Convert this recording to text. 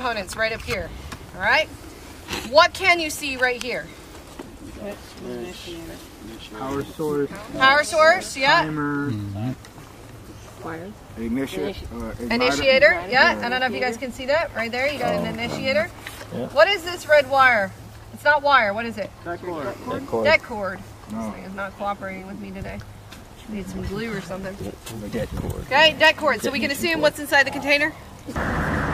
components right up here. All right? What can you see right here? Power source. Power source, yeah. Timer. Initiator, yeah. I don't know if you guys can see that. Right there, you got an initiator. Yeah. What is this red wire? It's not wire, what is it? Deck cord. Deck cord. This thing is not cooperating with me today. Need some glue or something. Deck cord. Okay, deck cord. So we can assume what's inside the container?